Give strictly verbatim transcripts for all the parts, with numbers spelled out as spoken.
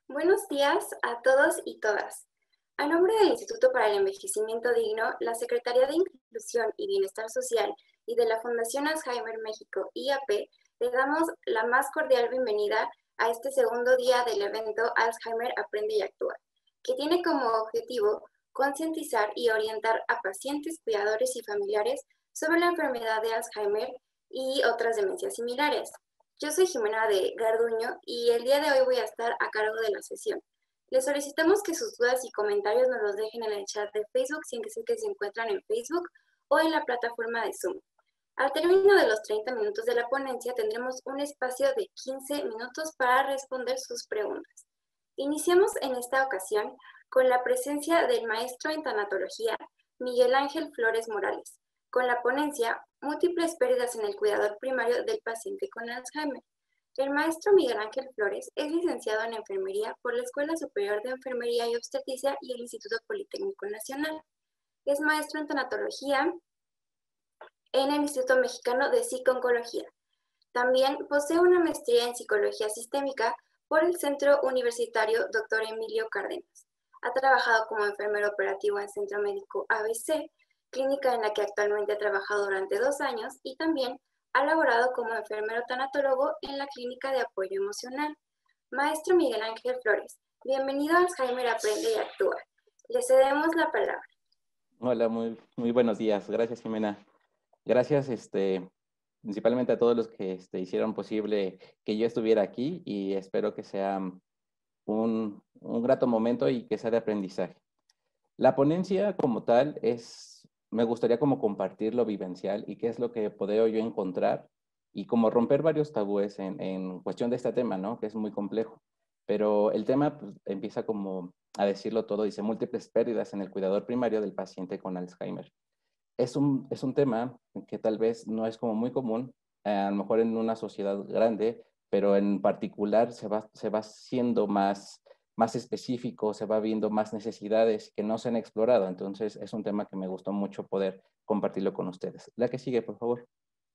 Buenos días a todos y todas. A nombre del Instituto para el Envejecimiento Digno, la Secretaría de Inclusión y Bienestar Social y de la Fundación Alzheimer México I A P, le damos la más cordial bienvenida a este segundo día del evento Alzheimer Aprende y Actúa, que tiene como objetivo concientizar y orientar a pacientes, cuidadores y familiares sobre la enfermedad de Alzheimer y otras demencias similares. Yo soy Jimena de Garduño y el día de hoy voy a estar a cargo de la sesión. Les solicitamos que sus dudas y comentarios nos los dejen en el chat de Facebook, si es que se encuentran en Facebook o en la plataforma de Zoom. Al término de los treinta minutos de la ponencia tendremos un espacio de quince minutos para responder sus preguntas. Iniciamos en esta ocasión con la presencia del maestro en tanatología, Miguel Ángel Flores Morales, con la ponencia Múltiples pérdidas en el cuidador primario del paciente con Alzheimer. El maestro Miguel Ángel Flores es licenciado en Enfermería por la Escuela Superior de Enfermería y Obstetricia y el Instituto Politécnico Nacional. Es maestro en tanatología en el Instituto Mexicano de Psico-Oncología. También posee una maestría en Psicología Sistémica por el Centro Universitario doctor Emilio Cárdenas. Ha trabajado como enfermero operativo en Centro Médico A B C, clínica en la que actualmente ha trabajado durante dos años, y también ha laborado como enfermero tanatólogo en la Clínica de Apoyo Emocional. Maestro Miguel Ángel Flores, bienvenido a Alzheimer Aprende y Actúa. Le cedemos la palabra. Hola, muy, muy buenos días. Gracias, Jimena. Gracias, este, principalmente a todos los que este, hicieron posible que yo estuviera aquí y espero que sea un, un grato momento y que sea de aprendizaje. La ponencia como tal es, me gustaría como compartir lo vivencial y qué es lo que puedo yo encontrar y como romper varios tabúes en, en cuestión de este tema, ¿no? Que es muy complejo. Pero el tema pues, empieza como a decirlo todo, dice múltiples pérdidas en el cuidador primario del paciente con Alzheimer. Es un, es un tema que tal vez no es como muy común, eh, a lo mejor en una sociedad grande, pero en particular se va, se va siendo más, más específico, se va viendo más necesidades que no se han explorado. Entonces es un tema que me gustó mucho poder compartirlo con ustedes. La que sigue, por favor.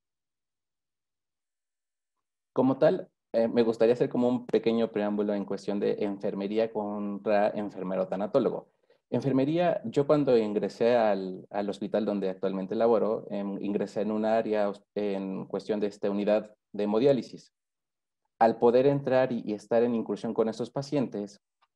Como tal, eh, me gustaría hacer como un pequeño preámbulo en cuestión de enfermería contra enfermero tanatólogo. Enfermería, yo cuando ingresé al, al hospital donde actualmente laboro, em, ingresé en un área en cuestión de esta unidad de hemodiálisis. Al poder entrar y, y estar en incursión con estos pacientes,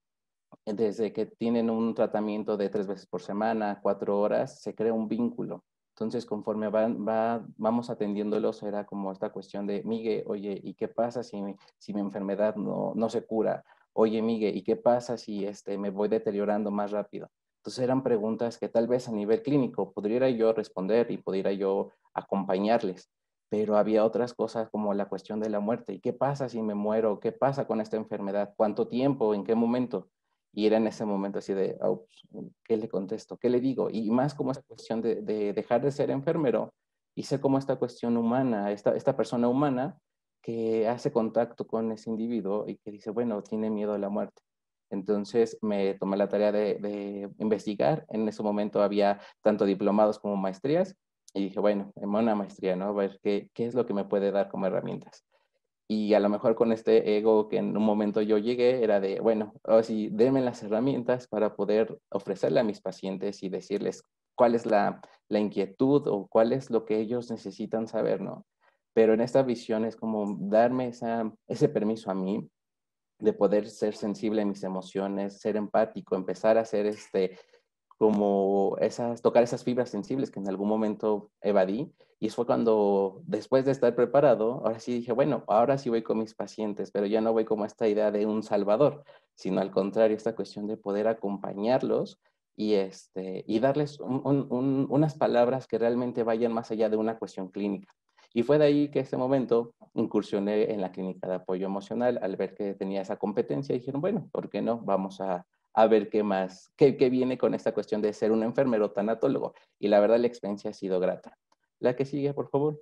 desde que tienen un tratamiento de tres veces por semana, cuatro horas, se crea un vínculo. Entonces, conforme van, va, vamos atendiéndolos, era como esta cuestión de, Migue, oye, ¿y qué pasa si mi, si mi enfermedad no, no se cura? Oye, Migue, ¿y qué pasa si este, me voy deteriorando más rápido? Entonces, eran preguntas que tal vez a nivel clínico pudiera yo responder y pudiera yo acompañarles, pero había otras cosas como la cuestión de la muerte. ¿Y qué pasa si me muero? ¿Qué pasa con esta enfermedad? ¿Cuánto tiempo? ¿En qué momento? Y era en ese momento así de, oh, ¿qué le contesto? ¿Qué le digo? Y más como esta cuestión de, de dejar de ser enfermero y ser como esta cuestión humana, esta, esta persona humana que hace contacto con ese individuo y que dice, bueno, tiene miedo a la muerte. Entonces me tomé la tarea de, de investigar. En ese momento había tanto diplomados como maestrías y dije, bueno, en una maestría, ¿no? A ver qué, qué es lo que me puede dar como herramientas. Y a lo mejor con este ego que en un momento yo llegué, era de, bueno, ahora sí, denme las herramientas para poder ofrecerle a mis pacientes y decirles cuál es la, la inquietud o cuál es lo que ellos necesitan saber, ¿no? Pero en esta visión es como darme esa, ese permiso a mí de poder ser sensible a mis emociones, ser empático, empezar a hacer este, como esas, tocar esas fibras sensibles que en algún momento evadí. Y fue cuando, después de estar preparado, ahora sí dije, bueno, ahora sí voy con mis pacientes, pero ya no voy como esta idea de un salvador, sino al contrario, esta cuestión de poder acompañarlos y, este, y darles un, un, un, unas palabras que realmente vayan más allá de una cuestión clínica. Y fue de ahí que ese momento incursioné en la clínica de apoyo emocional al ver que tenía esa competencia y dijeron, bueno, ¿por qué no? Vamos a, a ver qué más, qué, qué viene con esta cuestión de ser un enfermero tanatólogo. Y la verdad la experiencia ha sido grata. La que sigue, por favor.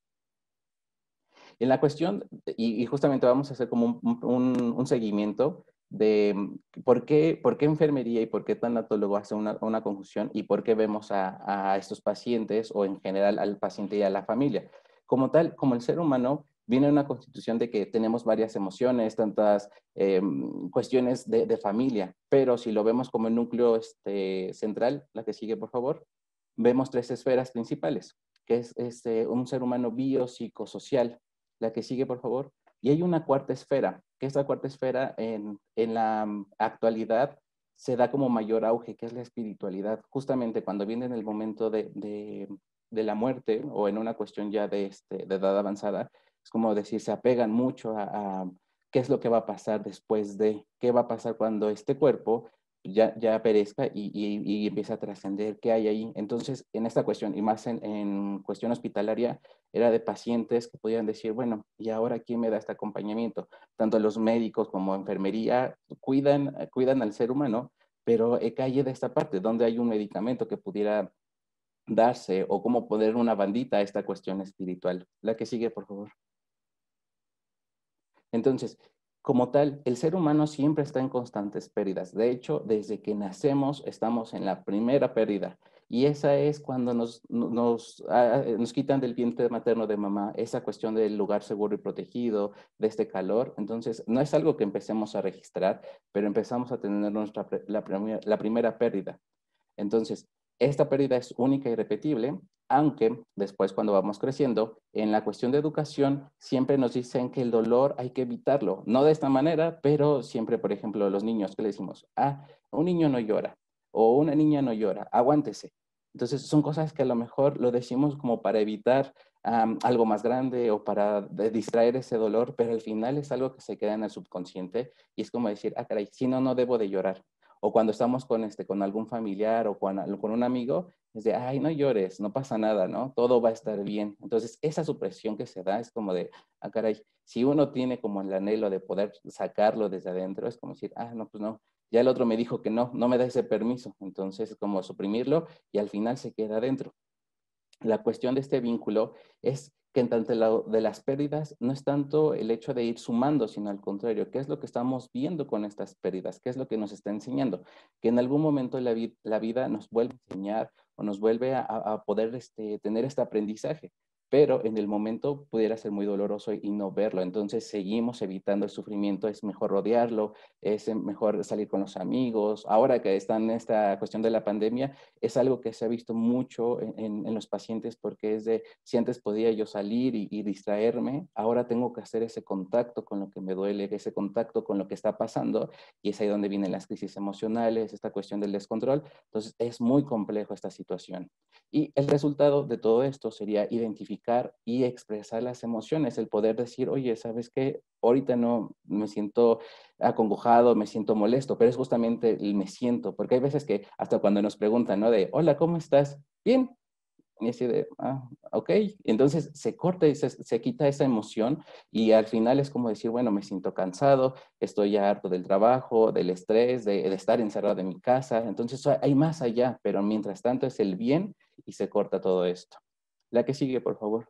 En la cuestión, y, y justamente vamos a hacer como un, un, un seguimiento de por qué, por qué enfermería y por qué tanatólogo hace una, una confusión y por qué vemos a, a estos pacientes o en general al paciente y a la familia. Como tal, como el ser humano viene una constitución de que tenemos varias emociones, tantas eh, cuestiones de, de familia, pero si lo vemos como el núcleo este, central, la que sigue, por favor, vemos tres esferas principales, que es este, un ser humano biopsicosocial. La que sigue, por favor. Y hay una cuarta esfera, que esta cuarta esfera en, en la actualidad se da como mayor auge, que es la espiritualidad. Justamente cuando viene en el momento de, de, de la muerte o en una cuestión ya de, este, de edad avanzada, es como decir, se apegan mucho a, a qué es lo que va a pasar después de, qué va a pasar cuando este cuerpo ya, ya perezca y, y, y empieza a trascender qué hay ahí. Entonces, en esta cuestión, y más en, en cuestión hospitalaria, era de pacientes que podían decir, bueno, ¿y ahora quién me da este acompañamiento? Tanto los médicos como enfermería cuidan, cuidan al ser humano, pero eh, cae de esta parte, donde hay un medicamento que pudiera darse o cómo poner una bandita a esta cuestión espiritual. La que sigue, por favor. Entonces, como tal, el ser humano siempre está en constantes pérdidas. De hecho, desde que nacemos estamos en la primera pérdida. Y esa es cuando nos, nos, ah, nos quitan del vientre materno de mamá, esa cuestión del lugar seguro y protegido, de este calor. Entonces, no es algo que empecemos a registrar, pero empezamos a tener nuestra, la, primera, la primera pérdida. Entonces, esta pérdida es única y irrepetible, aunque después cuando vamos creciendo, en la cuestión de educación, siempre nos dicen que el dolor hay que evitarlo. No de esta manera, pero siempre, por ejemplo, los niños que le decimos, ah, un niño no llora o una niña no llora, aguántese. Entonces, son cosas que a lo mejor lo decimos como para evitar um, algo más grande o para distraer ese dolor, pero al final es algo que se queda en el subconsciente y es como decir, ah, caray, si no, no debo de llorar. O cuando estamos con, este, con algún familiar o con, con un amigo, es de, ay, no llores, no pasa nada, ¿no? Todo va a estar bien. Entonces, esa supresión que se da es como de, ah, caray, si uno tiene como el anhelo de poder sacarlo desde adentro, es como decir, ah, no, pues no, ya el otro me dijo que no, no me da ese permiso. Entonces, es como suprimirlo y al final se queda adentro. La cuestión de este vínculo es que en tanto la, de las pérdidas no es tanto el hecho de ir sumando, sino al contrario, ¿qué es lo que estamos viendo con estas pérdidas? ¿Qué es lo que nos está enseñando? Que en algún momento la, vi, la vida nos vuelve a enseñar o nos vuelve a, a poder este, tener este aprendizaje, pero en el momento pudiera ser muy doloroso y no verlo. Entonces seguimos evitando el sufrimiento, es mejor rodearlo, es mejor salir con los amigos. Ahora que está en esta cuestión de la pandemia, es algo que se ha visto mucho en, en, en los pacientes porque es de, si antes podía yo salir y, y distraerme, ahora tengo que hacer ese contacto con lo que me duele, ese contacto con lo que está pasando, y es ahí donde vienen las crisis emocionales, esta cuestión del descontrol. Entonces es muy complejo esta situación. Y el resultado de todo esto sería identificar y expresar las emociones, el poder decir, oye, ¿sabes qué? Ahorita no me siento acongojado, me siento molesto, pero es justamente el me siento, porque hay veces que hasta cuando nos preguntan, ¿no? De, hola, ¿cómo estás? Bien. Y así de, ah, ok. Entonces se corta y se, se quita esa emoción y al final es como decir, bueno, me siento cansado, estoy ya harto del trabajo, del estrés, de, de estar encerrado en mi casa. Entonces hay más allá, pero mientras tanto es el bien y se corta todo esto. La que sigue, por favor.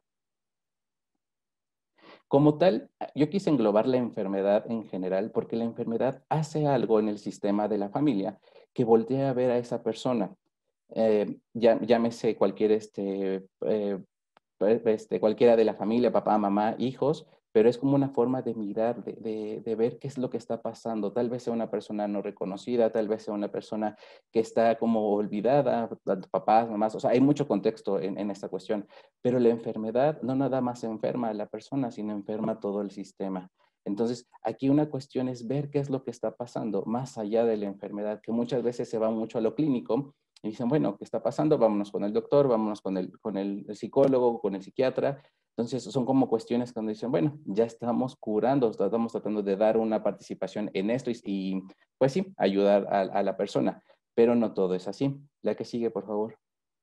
Como tal, yo quise englobar la enfermedad en general porque la enfermedad hace algo en el sistema de la familia que voltea a ver a esa persona. Eh, ya, llámese cualquier, este, eh, este, cualquiera de la familia, papá, mamá, hijos, pero es como una forma de mirar, de, de, de, ver qué es lo que está pasando. Tal vez sea una persona no reconocida, tal vez sea una persona que está como olvidada, papás, mamás, o sea, hay mucho contexto en, en esta cuestión, pero la enfermedad no nada más enferma a la persona, sino enferma todo el sistema. Entonces, aquí una cuestión es ver qué es lo que está pasando más allá de la enfermedad, que muchas veces se va mucho a lo clínico, y dicen, bueno, ¿qué está pasando? Vámonos con el doctor, vámonos con el, con el psicólogo, con el psiquiatra. Entonces, son como cuestiones cuando dicen, bueno, ya estamos curando, estamos tratando de dar una participación en esto y, y pues sí, ayudar a, a la persona. Pero no todo es así. La que sigue, por favor.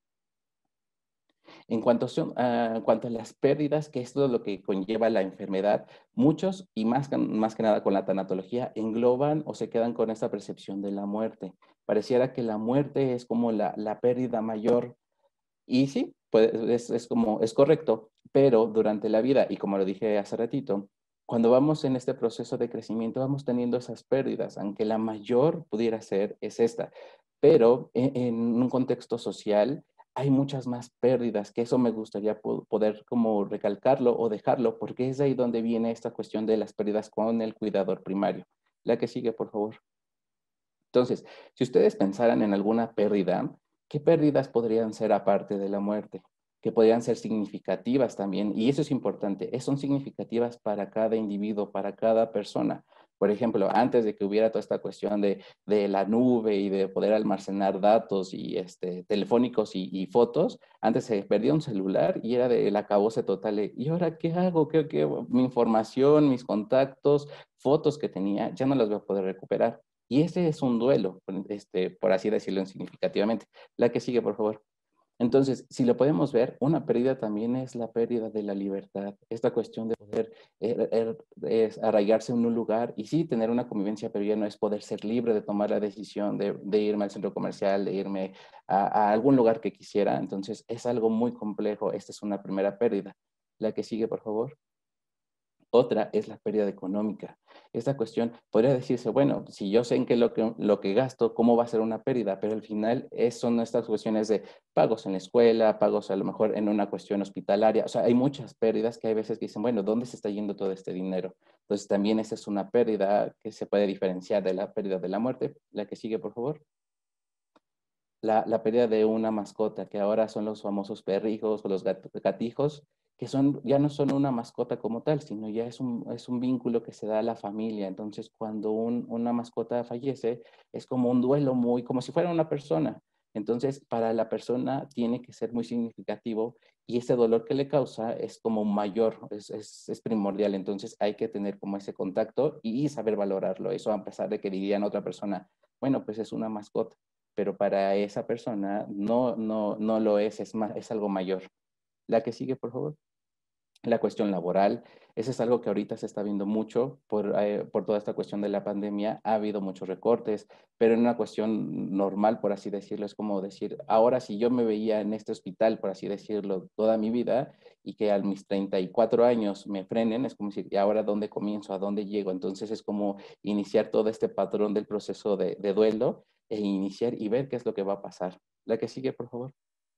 En cuanto, son, uh, en cuanto a las pérdidas, que es todo lo que conlleva la enfermedad, muchos, y más, más que nada con la tanatología, engloban o se quedan con esta percepción de la muerte. Pareciera que la muerte es como la, la pérdida mayor. Y sí, pues es, es como, es correcto, pero durante la vida, y como lo dije hace ratito, cuando vamos en este proceso de crecimiento, vamos teniendo esas pérdidas, aunque la mayor pudiera ser es esta. Pero en, en un contexto social, hay muchas más pérdidas, que eso me gustaría po poder como recalcarlo o dejarlo, porque es ahí donde viene esta cuestión de las pérdidas con el cuidador primario. La que sigue, por favor. Entonces, si ustedes pensaran en alguna pérdida, ¿qué pérdidas podrían ser aparte de la muerte? Que podrían ser significativas también, y eso es importante, es- son significativas para cada individuo, para cada persona. Por ejemplo, antes de que hubiera toda esta cuestión de, de la nube y de poder almacenar datos y este, telefónicos y, y fotos, antes se perdía un celular y era del acabose total. de, ¿Y ahora qué hago? ¿Qué, qué? Mi información, mis contactos, fotos que tenía, ya no las voy a poder recuperar. Y ese es un duelo, este, por así decirlo significativamente. La que sigue, por favor. Entonces, si lo podemos ver, una pérdida también es la pérdida de la libertad. Esta cuestión de poder er, er, es arraigarse en un lugar y sí tener una convivencia, pero ya no es poder ser libre de tomar la decisión de, de irme al centro comercial, de irme a, a algún lugar que quisiera. Entonces, es algo muy complejo. Esta es una primera pérdida. La que sigue, por favor. Otra es la pérdida económica. Esta cuestión podría decirse, bueno, si yo sé en qué lo que, lo que gasto, ¿cómo va a ser una pérdida? Pero al final es, son estas cuestiones de pagos en la escuela, pagos a lo mejor en una cuestión hospitalaria. O sea, hay muchas pérdidas que hay veces que dicen, bueno, ¿dónde se está yendo todo este dinero? Entonces también esa es una pérdida que se puede diferenciar de la pérdida de la muerte. La que sigue, por favor. La, la pérdida de una mascota, que ahora son los famosos perrijos o los gat, gatijos, que son, ya no son una mascota como tal, sino ya es un, es un vínculo que se da a la familia. Entonces, cuando un, una mascota fallece, es como un duelo muy, como si fuera una persona. Entonces, para la persona tiene que ser muy significativo y ese dolor que le causa es como mayor, es, es, es primordial. Entonces, hay que tener como ese contacto y saber valorarlo. Eso a pesar de que dirían otra persona, bueno, pues es una mascota, pero para esa persona no, no, no lo es, es, más, es algo mayor. La que sigue, por favor. La cuestión laboral, eso es algo que ahorita se está viendo mucho por, eh, por toda esta cuestión de la pandemia. Ha habido muchos recortes, pero en una cuestión normal, por así decirlo, es como decir, ahora si yo me veía en este hospital, por así decirlo, toda mi vida y que a mis treinta y cuatro años me frenen, es como decir, ¿y ahora dónde comienzo? ¿A dónde llego? Entonces es como iniciar todo este patrón del proceso de, de duelo e iniciar y ver qué es lo que va a pasar. La que sigue, por favor.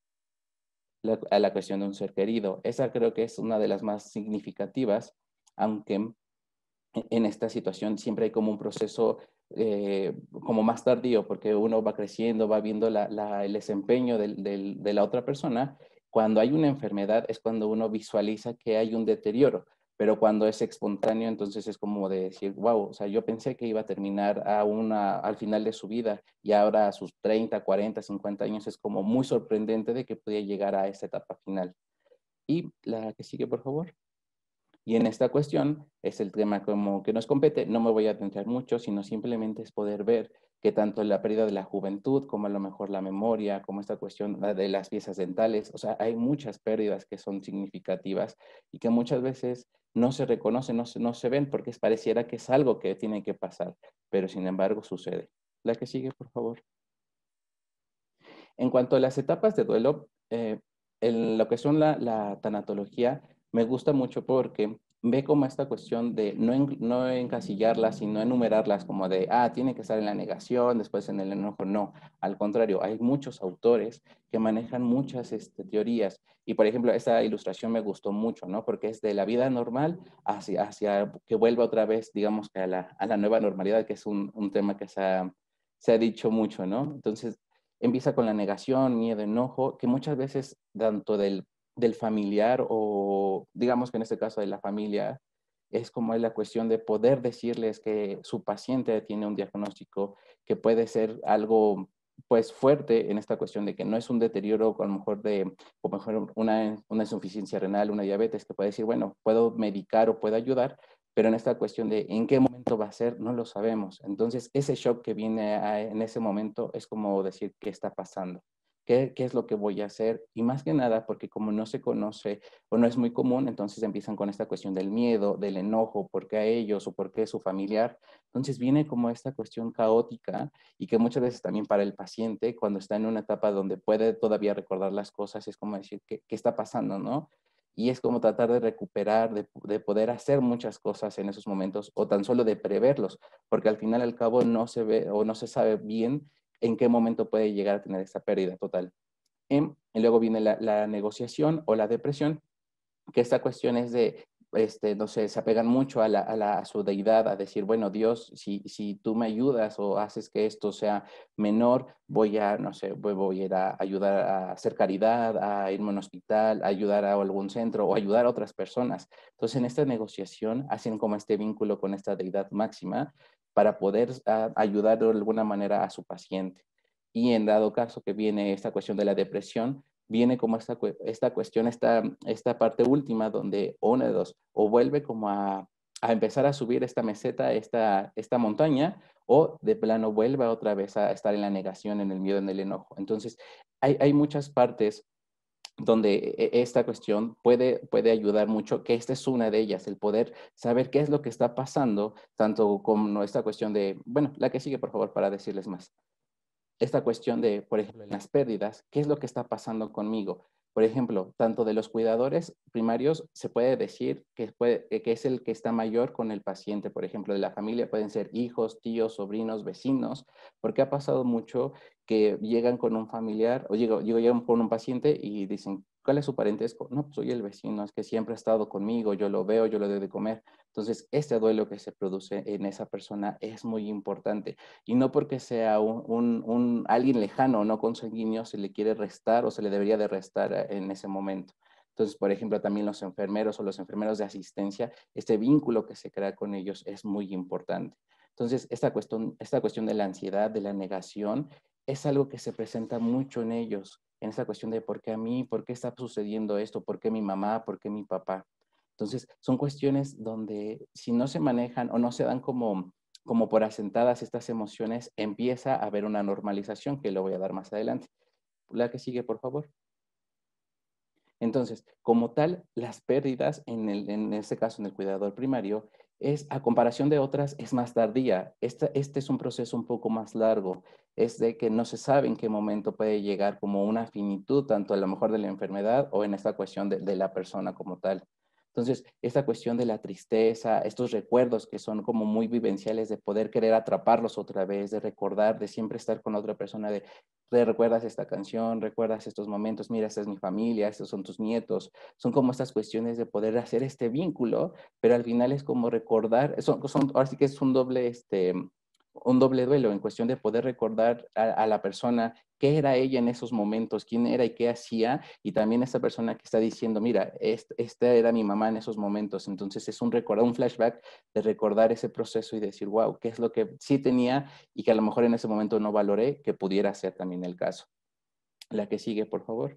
La, a la cuestión de un ser querido. Esa creo que es una de las más significativas, aunque en esta situación siempre hay como un proceso eh, como más tardío, porque uno va creciendo, va viendo la, la, el desempeño del, del, de la otra persona. Cuando hay una enfermedad es cuando uno visualiza que hay un deterioro, pero cuando es espontáneo, entonces es como de decir, wow, o sea, yo pensé que iba a terminar a una, al final de su vida y ahora a sus treinta, cuarenta, cincuenta años es como muy sorprendente de que podía llegar a esa etapa final. Y la que sigue, por favor. Y en esta cuestión es el tema como que nos compete, no me voy a adentrar mucho, sino simplemente es poder ver que tanto la pérdida de la juventud como a lo mejor la memoria, como esta cuestión de las piezas dentales, o sea, hay muchas pérdidas que son significativas y que muchas veces no se reconocen, no se, no se ven porque pareciera que es algo que tiene que pasar, pero sin embargo sucede. La que sigue, por favor. En cuanto a las etapas de duelo, eh, en lo que son la, la tanatología, me gusta mucho porque ve como esta cuestión de no, en, no encasillarlas y no enumerarlas como de, ah, tiene que estar en la negación, después en el enojo. No, al contrario, hay muchos autores que manejan muchas este, teorías. Y por ejemplo, esta ilustración me gustó mucho, ¿no? Porque es de la vida normal hacia, hacia que vuelva otra vez, digamos que a la, a la nueva normalidad, que es un, un tema que se ha, se ha dicho mucho, ¿no? Entonces, empieza con la negación, miedo, enojo, que muchas veces tanto del, del familiar o digamos que en este caso de la familia, es como es la cuestión de poder decirles que su paciente tiene un diagnóstico que puede ser algo pues fuerte en esta cuestión de que no es un deterioro a lo mejor de o mejor una, una insuficiencia renal, una diabetes, que puede decir, bueno, puedo medicar o puedo ayudar, pero en esta cuestión de en qué momento va a ser, no lo sabemos. Entonces, ese shock que viene a, en ese momento es como decir, ¿qué está pasando? ¿Qué, ¿Qué es lo que voy a hacer? Y más que nada, porque como no se conoce o no es muy común, entonces empiezan con esta cuestión del miedo, del enojo, ¿por qué a ellos o por qué a su familiar? Entonces viene como esta cuestión caótica y que muchas veces también para el paciente, cuando está en una etapa donde puede todavía recordar las cosas, es como decir, ¿qué, qué está pasando, no? Y es como tratar de recuperar, de, de, poder hacer muchas cosas en esos momentos o tan solo de preverlos, porque al final al cabo no se ve o no se sabe bien en qué momento puede llegar a tener esta pérdida total. Em, y luego viene la, la negociación o la depresión, que esta cuestión es de, este, no sé, se apegan mucho a, la, a, la, a su deidad, a decir, bueno, Dios, si, si tú me ayudas o haces que esto sea menor, voy a, no sé, voy, voy a ir a ayudar a hacer caridad, a irme a un hospital, a ayudar a algún centro o ayudar a otras personas. Entonces, en esta negociación hacen como este vínculo con esta deidad máxima para poder a, ayudar de alguna manera a su paciente. Y en dado caso que viene esta cuestión de la depresión, viene como esta, esta cuestión, esta, esta parte última donde una de dos, o vuelve como a, a empezar a subir esta meseta, esta, esta montaña, o de plano vuelve otra vez a estar en la negación, en el miedo, en el enojo. Entonces, hay, hay muchas partes donde esta cuestión puede, puede ayudar mucho, que esta es una de ellas, el poder saber qué es lo que está pasando, tanto como esta cuestión de, bueno, la que sigue, por favor, para decirles más. Esta cuestión de, por ejemplo, en las pérdidas, ¿qué es lo que está pasando conmigo? Por ejemplo, tanto de los cuidadores primarios se puede decir que, puede, que es el que está mayor con el paciente, por ejemplo, de la familia pueden ser hijos, tíos, sobrinos, vecinos, porque ha pasado mucho que llegan con un familiar o llego, llegan con un paciente y dicen, ¿cuál es su parentesco? No, pues soy el vecino, es que siempre ha estado conmigo, yo lo veo, yo le doy de comer. Entonces, este duelo que se produce en esa persona es muy importante. Y no porque sea un, un, un alguien lejano, no consanguíneo, se le quiere restar o se le debería de restar en ese momento. Entonces, por ejemplo, también los enfermeros o los enfermeros de asistencia, este vínculo que se crea con ellos es muy importante. Entonces, esta cuestión, esta cuestión de la ansiedad, de la negación, es algo que se presenta mucho en ellos, en esta cuestión de por qué a mí, por qué está sucediendo esto, por qué mi mamá, por qué mi papá. Entonces, son cuestiones donde si no se manejan o no se dan como, como por asentadas estas emociones, empieza a haber una normalización, que lo voy a dar más adelante. La que sigue, por favor. Entonces, como tal, las pérdidas, en, el, en este caso en el cuidador primario, es, a comparación de otras, es más tardía. Este, este es un proceso un poco más largo. Es de que no se sabe en qué momento puede llegar como una finitud, tanto a lo mejor de la enfermedad o en esta cuestión de, de la persona como tal. Entonces, esta cuestión de la tristeza, estos recuerdos que son como muy vivenciales de poder querer atraparlos otra vez, de recordar, de siempre estar con otra persona, de, de recuerdas esta canción, recuerdas estos momentos, mira, esta es mi familia, estos son tus nietos, son como estas cuestiones de poder hacer este vínculo, pero al final es como recordar, son, son, ahora sí que es un doble, este, un doble duelo en cuestión de poder recordar a, a la persona qué era ella en esos momentos, quién era y qué hacía, y también esta persona que está diciendo, mira, este, esta era mi mamá en esos momentos, entonces es un recordar, un flashback de recordar ese proceso y decir, wow, qué es lo que sí tenía y que a lo mejor en ese momento no valoré, que pudiera ser también el caso. La que sigue, por favor.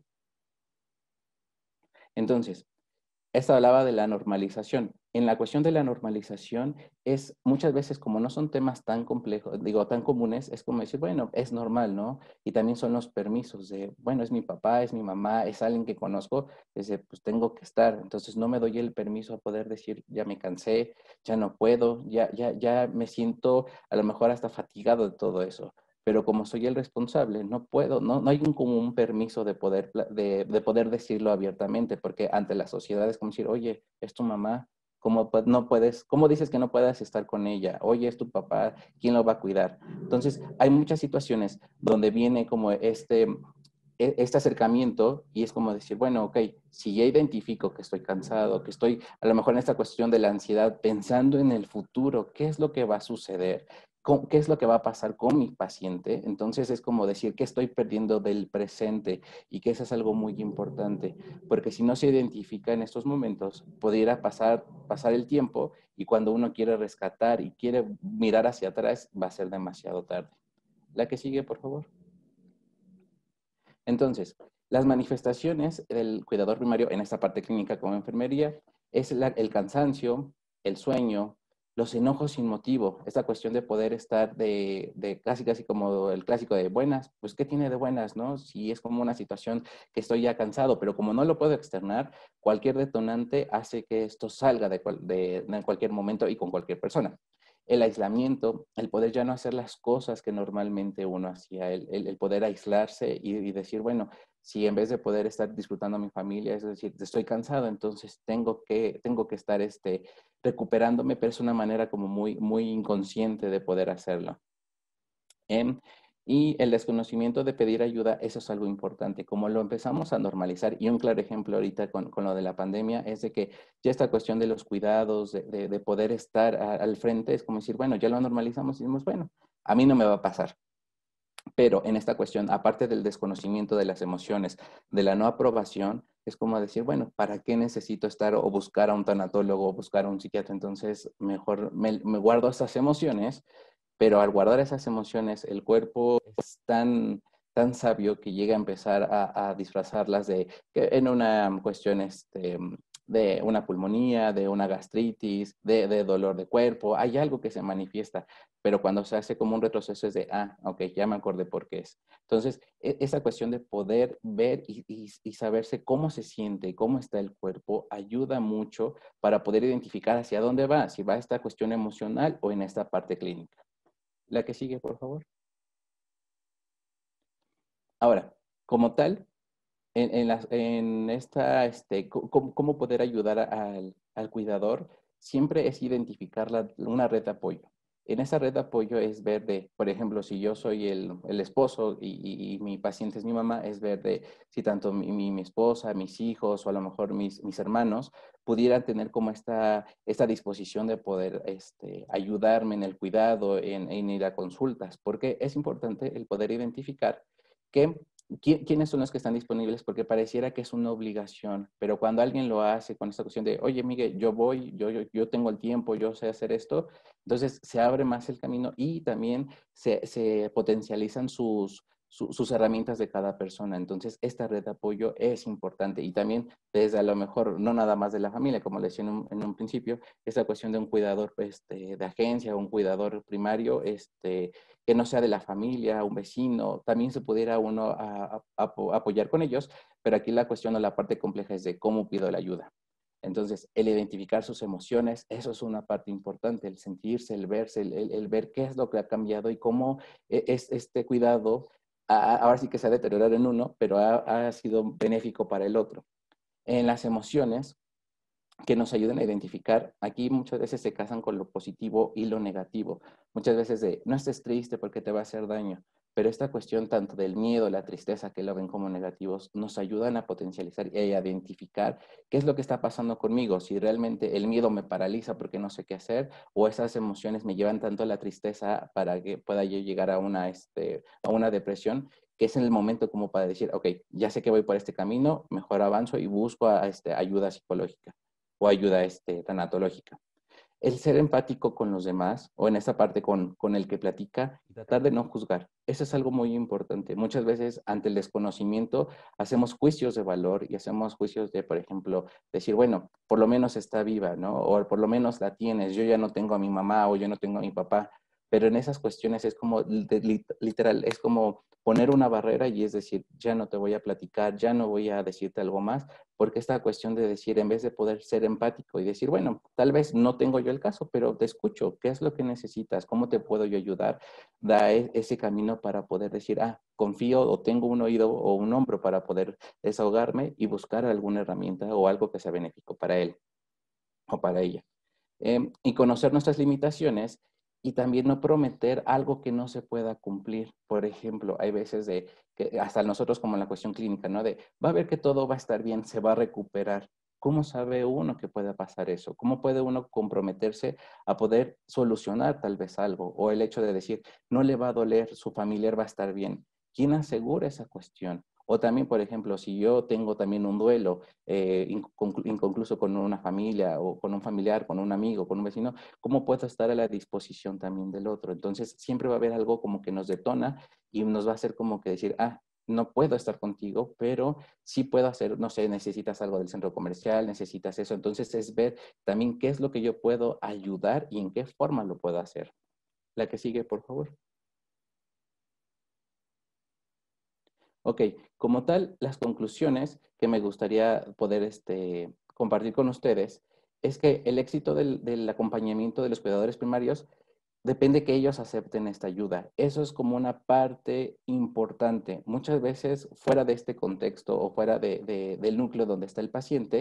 Entonces, esta hablaba de la normalización. En la cuestión de la normalización es muchas veces como no son temas tan complejos, digo, tan comunes, es como decir, bueno, es normal, ¿no? Y también son los permisos de, bueno, es mi papá, es mi mamá, es alguien que conozco, desde, pues tengo que estar. Entonces no me doy el permiso a poder decir, ya me cansé, ya no puedo, ya, ya, ya me siento a lo mejor hasta fatigado de todo eso. Pero como soy el responsable, no puedo, no, no hay un, como un permiso de poder, de, de poder decirlo abiertamente, porque ante la sociedad es como decir, oye, es tu mamá, ¿cómo no puedes, cómo dices que no puedas estar con ella? Oye, es tu papá, ¿quién lo va a cuidar? Entonces, hay muchas situaciones donde viene como este, este acercamiento y es como decir, bueno, ok, si ya identifico que estoy cansado, que estoy a lo mejor en esta cuestión de la ansiedad, pensando en el futuro, ¿qué es lo que va a suceder? ¿Qué es lo que va a pasar con mi paciente? Entonces es como decir que estoy perdiendo del presente y que eso es algo muy importante, porque si no se identifica en estos momentos, pudiera pasar, pasar el tiempo y cuando uno quiere rescatar y quiere mirar hacia atrás, va a ser demasiado tarde. La que sigue, por favor. Entonces, las manifestaciones del cuidador primario en esta parte clínica como enfermería es la, el cansancio, el sueño, los enojos sin motivo, esta cuestión de poder estar de, de casi casi como el clásico de buenas, pues ¿qué tiene de buenas, no? Si es como una situación que estoy ya cansado, pero como no lo puedo externar, cualquier detonante hace que esto salga de, cual, de, de en cualquier momento y con cualquier persona. El aislamiento, el poder ya no hacer las cosas que normalmente uno hacía, el, el, el poder aislarse y, y, decir, bueno, si en vez de poder estar disfrutando a mi familia, es decir, estoy cansado, entonces tengo que, tengo que estar este, recuperándome, pero es una manera como muy, muy inconsciente de poder hacerlo. Eh, Y el desconocimiento de pedir ayuda, eso es algo importante. Como lo empezamos a normalizar, y un claro ejemplo ahorita con, con lo de la pandemia, es de que ya esta cuestión de los cuidados, de, de, de poder estar a, al frente, es como decir, bueno, ya lo normalizamos y decimos, bueno, a mí no me va a pasar. Pero en esta cuestión, aparte del desconocimiento de las emociones, de la no aprobación, es como decir, bueno, ¿para qué necesito estar o buscar a un tanatólogo o buscar a un psiquiatra? Entonces, mejor me, me guardo esas emociones, pero al guardar esas emociones, el cuerpo es tan, tan sabio que llega a empezar a, a disfrazarlas de, que en una cuestión este, de una pulmonía, de una gastritis, de, de dolor de cuerpo, hay algo que se manifiesta, pero cuando se hace como un retroceso es de, ah, ok, ya me acordé por qué es. Entonces, e, esa cuestión de poder ver y, y, y saberse cómo se siente, cómo está el cuerpo, ayuda mucho para poder identificar hacia dónde va, si va a esta cuestión emocional o en esta parte clínica. La que sigue, por favor. Ahora, como tal, en, en, la, en esta, este, cómo, cómo poder ayudar al, al cuidador, siempre es identificar la, una red de apoyo. En esa red de apoyo es ver de, por ejemplo, si yo soy el, el esposo y, y, y, mi paciente es mi mamá, es ver de si tanto mi, mi, mi esposa, mis hijos o a lo mejor mis, mis hermanos pudieran tener como esta, esta disposición de poder este, ayudarme en el cuidado, en, en ir a consultas, porque es importante el poder identificar que ¿quiénes son los que están disponibles? Porque pareciera que es una obligación, pero cuando alguien lo hace con esta cuestión de, oye, Miguel, yo voy, yo, yo, yo tengo el tiempo, yo sé hacer esto, entonces se abre más el camino y también se, se potencializan sus, su, sus herramientas de cada persona. Entonces, esta red de apoyo es importante y también desde a lo mejor, no nada más de la familia, como le decía en un, en un principio, esta cuestión de un cuidador este, de agencia, un cuidador primario, este, que no sea de la familia, un vecino, también se pudiera uno a, a, a apoyar con ellos, pero aquí la cuestión o la parte compleja es de cómo pido la ayuda. Entonces, el identificar sus emociones, eso es una parte importante, el sentirse, el verse, el, el, el ver qué es lo que ha cambiado y cómo es este cuidado, a, ahora sí que se ha deteriorado en uno, pero ha, ha sido benéfico para el otro. En las emociones, que nos ayuden a identificar. Aquí muchas veces se casan con lo positivo y lo negativo. Muchas veces de, no estés triste porque te va a hacer daño, pero esta cuestión tanto del miedo, la tristeza, que lo ven como negativos, nos ayudan a potencializar y a identificar qué es lo que está pasando conmigo, si realmente el miedo me paraliza porque no sé qué hacer, o esas emociones me llevan tanto a la tristeza para que pueda yo llegar a una, este, a una depresión, que es en el momento como para decir, ok, ya sé que voy por este camino, mejor avanzo y busco a, este, ayuda psicológica o ayuda este, tanatológica. El ser empático con los demás o en esa parte con, con el que platica y tratar de no juzgar. Eso es algo muy importante. Muchas veces ante el desconocimiento hacemos juicios de valor y hacemos juicios de, por ejemplo, decir, bueno, por lo menos está viva, ¿no? O por lo menos la tienes. Yo ya no tengo a mi mamá o yo no tengo a mi papá. Pero en esas cuestiones es como, literal, es como poner una barrera y es decir, ya no te voy a platicar, ya no voy a decirte algo más, porque esta cuestión de decir, en vez de poder ser empático y decir, bueno, tal vez no tengo yo el caso, pero te escucho, ¿qué es lo que necesitas? ¿Cómo te puedo yo ayudar? Da ese camino para poder decir, ah, confío o tengo un oído o un hombro para poder desahogarme y buscar alguna herramienta o algo que sea benéfico para él o para ella. Eh, y conocer nuestras limitaciones y también no prometer algo que no se pueda cumplir. Por ejemplo, hay veces de que hasta nosotros como en la cuestión clínica, ¿no? De va a ver que todo va a estar bien, se va a recuperar. ¿Cómo sabe uno que pueda pasar eso? ¿Cómo puede uno comprometerse a poder solucionar tal vez algo? O el hecho de decir, no le va a doler, su familiar va a estar bien. ¿Quién asegura esa cuestión? O también, por ejemplo, si yo tengo también un duelo eh, inconcluso con una familia o con un familiar, con un amigo, con un vecino, ¿cómo puedo estar a la disposición también del otro? Entonces, siempre va a haber algo como que nos detona y nos va a hacer como que decir, ah, no puedo estar contigo, pero sí puedo hacer, no sé, necesitas algo del centro comercial, necesitas eso. Entonces, es ver también qué es lo que yo puedo ayudar y en qué forma lo puedo hacer. La que sigue, por favor. Ok, como tal, las conclusiones que me gustaría poder este, compartir con ustedes es que el éxito del, del acompañamiento de los cuidadores primarios depende que ellos acepten esta ayuda. Eso es como una parte importante. Muchas veces fuera de este contexto o fuera de, de, del núcleo donde está el paciente,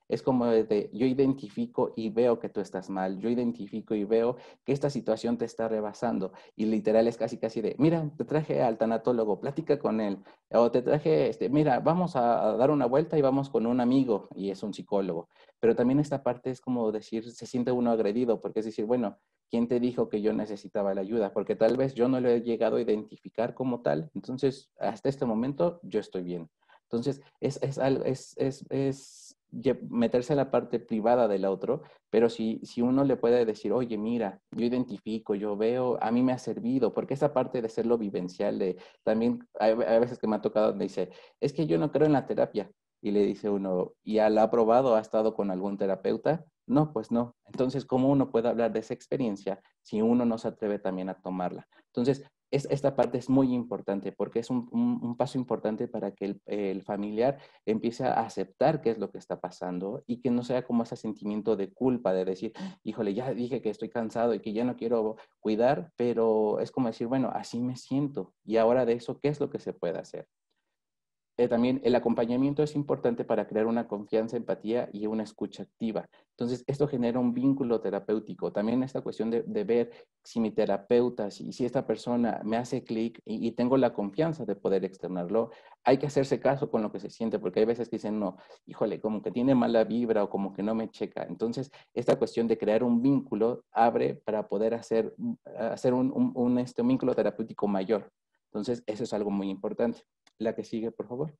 es como de, yo identifico y veo que tú estás mal, yo identifico y veo que esta situación te está rebasando, y literal es casi casi de, mira, te traje al tanatólogo, platica con él, o te traje, este, mira, vamos a, a dar una vuelta y vamos con un amigo, y es un psicólogo. Pero también esta parte es como decir, se siente uno agredido, porque es decir, bueno, ¿quién te dijo que yo necesitaba la ayuda? Porque tal vez yo no lo he llegado a identificar como tal, entonces hasta este momento yo estoy bien. Entonces es, es, es, es, es meterse a la parte privada del otro, pero si, si uno le puede decir, oye, mira, yo identifico, yo veo, a mí me ha servido, porque esa parte de serlo vivencial, de, también hay, hay veces que me ha tocado donde dice, es que yo no creo en la terapia, y le dice uno, ¿ya la ha probado? ¿Ha estado con algún terapeuta? No, pues no. Entonces, ¿cómo uno puede hablar de esa experiencia si uno no se atreve también a tomarla? Entonces, es, esta parte es muy importante porque es un, un, un paso importante para que el, el, familiar empiece a aceptar qué es lo que está pasando y que no sea como ese sentimiento de culpa de decir, híjole, ya dije que estoy cansado y que ya no quiero cuidar, pero es como decir, bueno, así me siento y ahora de eso, ¿qué es lo que se puede hacer? Eh, también el acompañamiento es importante para crear una confianza, empatía y una escucha activa. Entonces, esto genera un vínculo terapéutico. También esta cuestión de, de ver si mi terapeuta, si, si esta persona me hace clic y, y tengo la confianza de poder externarlo, hay que hacerse caso con lo que se siente, porque hay veces que dicen, no, híjole, como que tiene mala vibra o como que no me checa. Entonces, esta cuestión de crear un vínculo abre para poder hacer, hacer un, un, un, este, un vínculo terapéutico mayor. Entonces, eso es algo muy importante. La que sigue, por favor.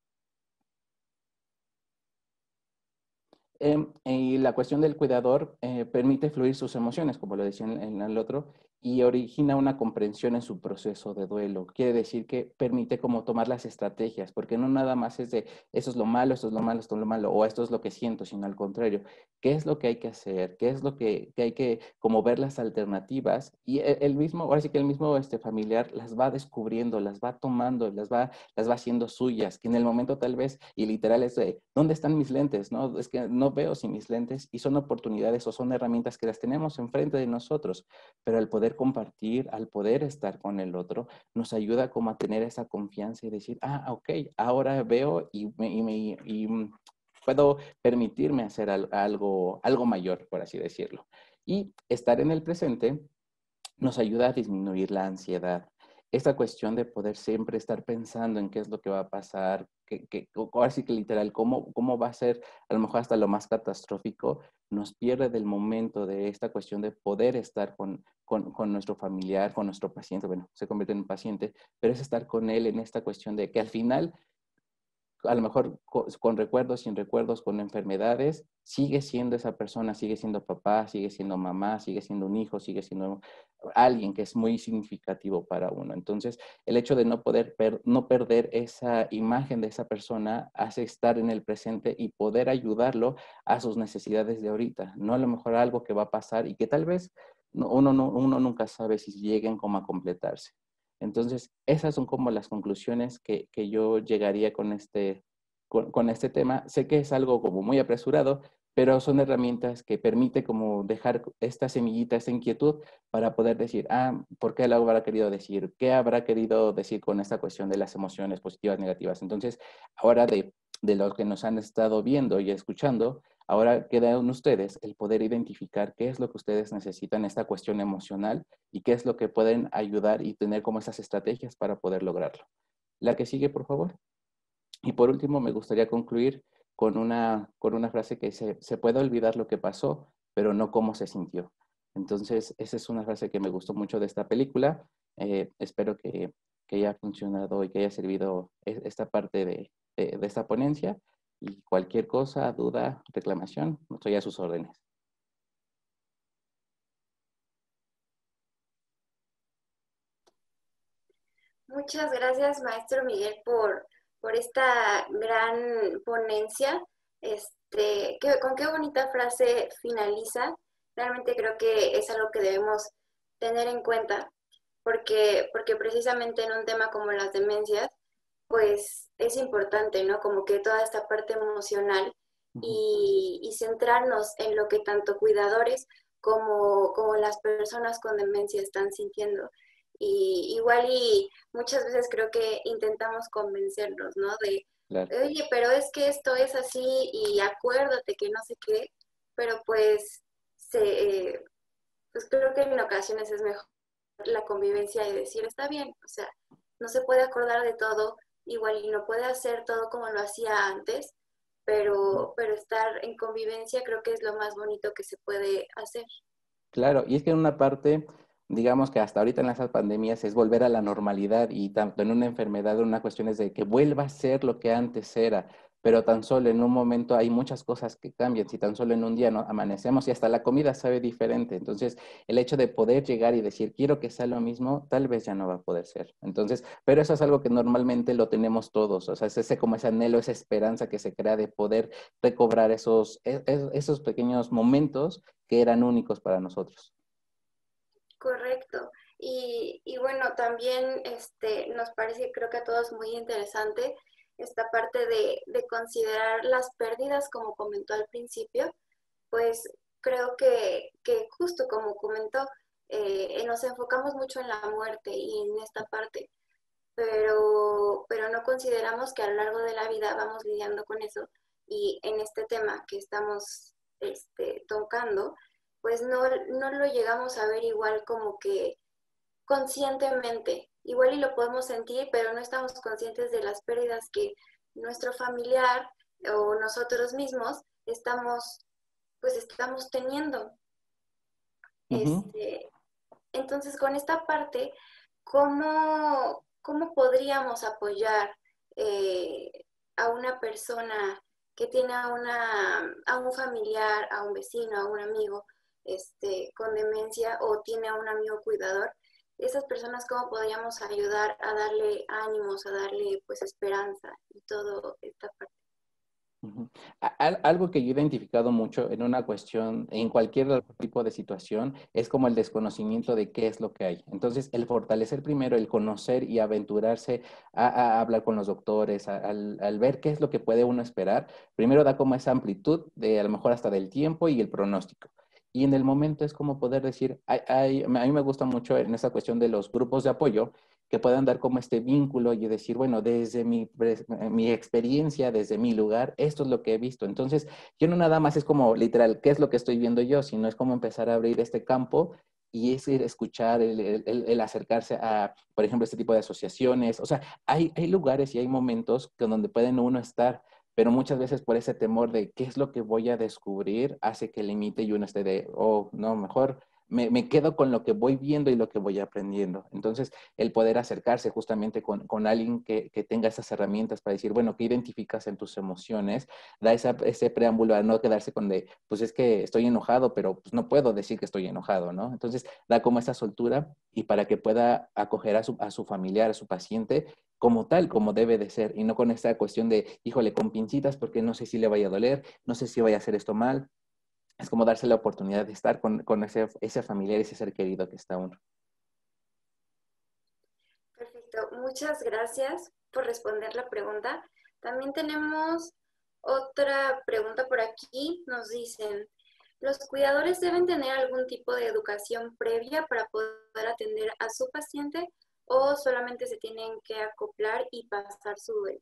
Eh, y la cuestión del cuidador eh, permite fluir sus emociones, como lo decía en, en el otro, y origina una comprensión en su proceso de duelo. Quiere decir que permite como tomar las estrategias, porque no nada más es de, eso es lo malo, esto es lo malo, esto es lo malo, o esto es lo que siento, sino al contrario, qué es lo que hay que hacer, qué es lo que, que hay que como ver las alternativas, y el, el mismo, ahora sí que el mismo este, familiar las va descubriendo, las va tomando, las va, las va haciendo suyas, que en el momento tal vez, y literal es de, ¿dónde están mis lentes? No, es que no veo sin mis lentes, y son oportunidades o son herramientas que las tenemos enfrente de nosotros, pero al poder compartir, al poder estar con el otro, nos ayuda como a tener esa confianza y decir, ah, ok, ahora veo y, me, y, me, y puedo permitirme hacer algo, algo mayor, por así decirlo. Y estar en el presente nos ayuda a disminuir la ansiedad. Esta cuestión de poder siempre estar pensando en qué es lo que va a pasar, que, que, ahora sí que literal, cómo, cómo va a ser, a lo mejor hasta lo más catastrófico, nos pierde del momento de esta cuestión de poder estar con, con, con nuestro familiar, con nuestro paciente, bueno, se convierte en un paciente, pero es estar con él en esta cuestión de que al final a lo mejor con, con recuerdos, sin recuerdos, con enfermedades, sigue siendo esa persona, sigue siendo papá, sigue siendo mamá, sigue siendo un hijo, sigue siendo alguien que es muy significativo para uno. Entonces, el hecho de no poder per, no perder esa imagen de esa persona hace estar en el presente y poder ayudarlo a sus necesidades de ahorita, no a lo mejor algo que va a pasar y que tal vez no, uno, no, uno nunca sabe si lleguen como a completarse. Entonces, esas son como las conclusiones que, que yo llegaría con este, con, con, este tema. Sé que es algo como muy apresurado, pero son herramientas que permite como dejar esta semillita, esta inquietud para poder decir, ah, ¿por qué lo habrá querido decir? ¿Qué habrá querido decir con esta cuestión de las emociones positivas, negativas? Entonces, ahora de, de lo que nos han estado viendo y escuchando, ahora queda en ustedes el poder identificar qué es lo que ustedes necesitan, esta cuestión emocional, y qué es lo que pueden ayudar y tener como esas estrategias para poder lograrlo. La que sigue, por favor. Y por último, me gustaría concluir con una, con una frase que dice, se puede olvidar lo que pasó, pero no cómo se sintió. Entonces, esa es una frase que me gustó mucho de esta película. Eh, espero que, que haya funcionado y que haya servido esta parte de, de, de esta ponencia. Y cualquier cosa, duda, reclamación, estoy a sus órdenes. Muchas gracias, maestro Miguel, por, por esta gran ponencia. Este, que, con qué bonita frase finaliza. Realmente creo que es algo que debemos tener en cuenta, porque, porque precisamente en un tema como las demencias, pues es importante, ¿no? Como que toda esta parte emocional y, y centrarnos en lo que tanto cuidadores como, como las personas con demencia están sintiendo. Y igual y muchas veces creo que intentamos convencerlos, ¿no? De, Claro. oye, pero es que esto es así y acuérdate que no sé qué, pero pues, se, eh, pues creo que en ocasiones es mejor la convivencia y decir, está bien, o sea, no se puede acordar de todo, igual y no puede hacer todo como lo hacía antes, pero, pero estar en convivencia creo que es lo más bonito que se puede hacer. Claro, y es que en una parte, digamos que hasta ahorita en las pandemias es volver a la normalidad y tanto en una enfermedad, una cuestión es de que vuelva a ser lo que antes era, pero tan solo en un momento hay muchas cosas que cambian, si tan solo en un día no amanecemos y hasta la comida sabe diferente, entonces el hecho de poder llegar y decir quiero que sea lo mismo, tal vez ya no va a poder ser. Entonces, pero eso es algo que normalmente lo tenemos todos, o sea, es ese como ese anhelo, esa esperanza que se crea de poder recobrar esos, e- e- esos pequeños momentos que eran únicos para nosotros. Correcto. Y, y bueno, también este, nos parece, creo que a todos muy interesante esta parte de, de considerar las pérdidas, como comentó al principio, pues creo que, que justo como comentó, eh, nos enfocamos mucho en la muerte y en esta parte, pero, pero no consideramos que a lo largo de la vida vamos lidiando con eso y en este tema que estamos este, tocando, pues no, no lo llegamos a ver igual como que conscientemente. Igual y lo podemos sentir, pero no estamos conscientes de las pérdidas que nuestro familiar o nosotros mismos estamos, pues estamos teniendo. Ujú. Este, entonces, con esta parte, ¿cómo, cómo podríamos apoyar eh, a una persona que tiene a, una, a un familiar, a un vecino, a un amigo este, con demencia o tiene a un amigo cuidador? Esas personas, ¿cómo podríamos ayudar a darle ánimos, a darle pues esperanza y todo esta parte? Ujú. A- al- Algo que yo he identificado mucho en una cuestión, en cualquier tipo de situación, es como el desconocimiento de qué es lo que hay. Entonces, el fortalecer primero, el conocer y aventurarse a, a hablar con los doctores, a- al, al ver qué es lo que puede uno esperar, primero da como esa amplitud de a lo mejor hasta del tiempo y el pronóstico. Y en el momento es como poder decir, hay- hay- a mí me gusta mucho en esa cuestión de los grupos de apoyo, que puedan dar como este vínculo y decir, bueno, desde mi, mi experiencia, desde mi lugar, esto es lo que he visto. Entonces, yo no nada más es como literal, ¿qué es lo que estoy viendo yo? Sino es como empezar a abrir este campo y es ir a escuchar, el, el, el, acercarse a, por ejemplo, este tipo de asociaciones. O sea, hay, hay lugares y hay momentos que donde pueden uno estar, pero muchas veces por ese temor de qué es lo que voy a descubrir hace que limite y uno esté de, oh, no, mejor me, me quedo con lo que voy viendo y lo que voy aprendiendo. Entonces, el poder acercarse justamente con, con alguien que, que, tenga esas herramientas para decir, bueno, ¿qué identificas en tus emociones? Da esa, ese preámbulo a no quedarse con de, pues es que estoy enojado, pero pues no puedo decir que estoy enojado, ¿no? Entonces, da como esa soltura y para que pueda acoger a su, a su familiar, a su paciente, como tal, como debe de ser, y no con esta cuestión de, híjole, con pincitas, porque no sé si le vaya a doler, no sé si vaya a hacer esto mal. Es como darse la oportunidad de estar con, con ese, ese familiar, ese ser querido que está uno. Perfecto, muchas gracias por responder la pregunta. También tenemos otra pregunta por aquí. Nos dicen, ¿los cuidadores deben tener algún tipo de educación previa para poder atender a su paciente o solamente se tienen que acoplar y pasar su duelo?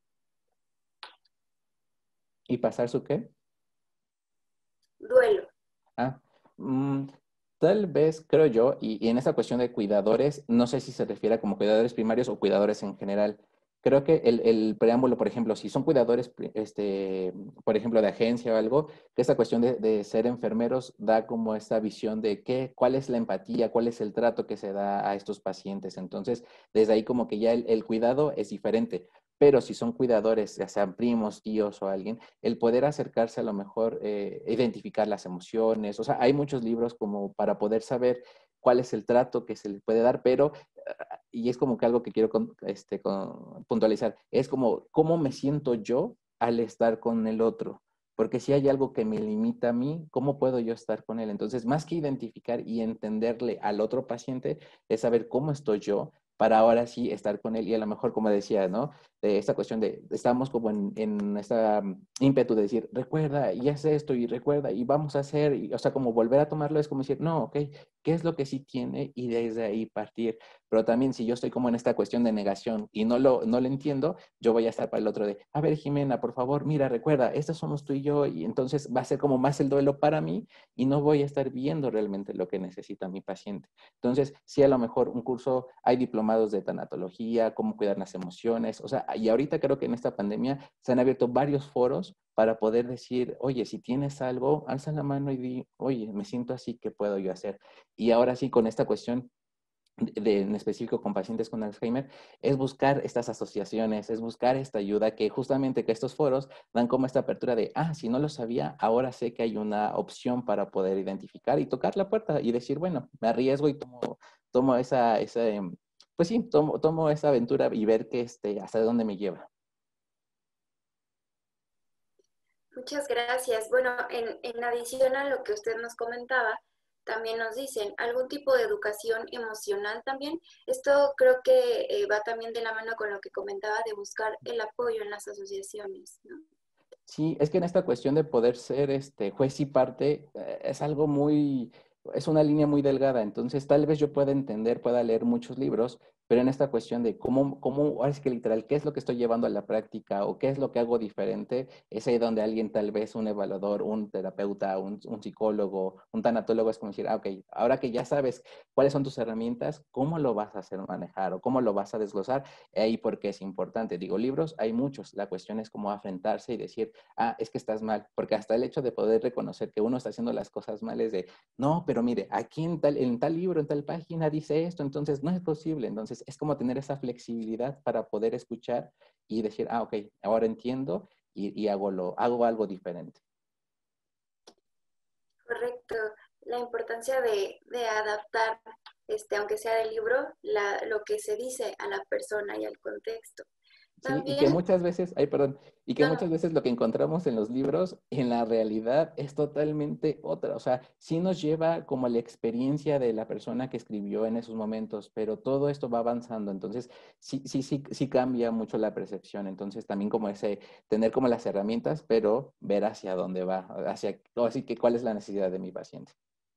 ¿Y pasar su qué? Duelo. Ah, mm, tal vez, creo yo, y, y en esta cuestión de cuidadores, no sé si se refiere a como cuidadores primarios o cuidadores en general. Creo que el, el preámbulo, por ejemplo, si son cuidadores, pri- este, por ejemplo, de agencia o algo, que esta cuestión de, de ser enfermeros da como esta visión de qué, cuál es la empatía, cuál es el trato que se da a estos pacientes. Entonces, desde ahí como que ya el, el cuidado es diferente. Pero si son cuidadores, ya sean primos, tíos o alguien, el poder acercarse a lo mejor, eh, identificar las emociones, o sea, hay muchos libros como para poder saber cuál es el trato que se le puede dar, pero, uh, y es como que algo que quiero con, este, con, puntualizar, es como cómo me siento yo al estar con el otro, porque si hay algo que me limita a mí, ¿cómo puedo yo estar con él? Entonces, más que identificar y entenderle al otro paciente, es saber cómo estoy yo para ahora sí estar con él y a lo mejor, como decía, ¿no? De esta cuestión de, estamos como en, en esta um, ímpetu de decir, recuerda, y haz esto, y recuerda, y vamos a hacer, y, o sea, como volver a tomarlo es como decir, no, ok, qué es lo que sí tiene y desde ahí partir. Pero también si yo estoy como en esta cuestión de negación y no lo, no lo entiendo, yo voy a estar para el otro de, a ver, Jimena, por favor, mira, recuerda, estos somos tú y yo, y entonces va a ser como más el duelo para mí y no voy a estar viendo realmente lo que necesita mi paciente. Entonces, sí, a lo mejor un curso, hay diplomados de tanatología, cómo cuidar las emociones, o sea, y ahorita creo que en esta pandemia se han abierto varios foros para poder decir, oye, si tienes algo, alza la mano y di, oye, me siento así, ¿qué puedo yo hacer? Y ahora sí, con esta cuestión de, en específico con pacientes con Alzheimer, es buscar estas asociaciones, es buscar esta ayuda que justamente que estos foros dan como esta apertura de, ah, si no lo sabía, ahora sé que hay una opción para poder identificar y tocar la puerta y decir, bueno, me arriesgo y tomo, tomo esa, esa, pues sí, tomo, tomo esa aventura y ver que este, hasta dónde me lleva. Muchas gracias. Bueno, en, en adición a lo que usted nos comentaba, también nos dicen algún tipo de educación emocional también. Esto creo que eh, va también de la mano con lo que comentaba de buscar el apoyo en las asociaciones, ¿no? Sí, es que en esta cuestión de poder ser este juez y parte eh, es algo muy, es una línea muy delgada. Entonces, tal vez yo pueda entender, pueda leer muchos libros, pero en esta cuestión de cómo, cómo, ahora es que literal, qué es lo que estoy llevando a la práctica o qué es lo que hago diferente, es ahí donde alguien, tal vez un evaluador, un terapeuta, un, un psicólogo, un tanatólogo, es como decir, ah, ok, ahora que ya sabes cuáles son tus herramientas, ¿cómo lo vas a hacer manejar o cómo lo vas a desglosar? Ahí porque es importante. Digo, libros hay muchos, la cuestión es cómo afrontarse y decir, ah, es que estás mal, porque hasta el hecho de poder reconocer que uno está haciendo las cosas mal es de, no, pero mire, aquí en tal, en tal libro, en tal página dice esto, entonces no es posible. Entonces es como tener esa flexibilidad para poder escuchar y decir, ah, ok, ahora entiendo y, y hago, lo, hago algo diferente. Correcto. La importancia de, de adaptar, este, aunque sea del libro, la, lo que se dice a la persona y al contexto. Sí, y que También, muchas veces, ay, perdón, y que no, muchas veces lo que encontramos en los libros, en la realidad es totalmente otra. O sea, sí nos lleva como la experiencia de la persona que escribió en esos momentos, pero todo esto va avanzando. Entonces, sí, sí, sí, sí cambia mucho la percepción. Entonces, también como ese, tener como las herramientas, pero ver hacia dónde va, hacia, así que cuál es la necesidad de mi paciente.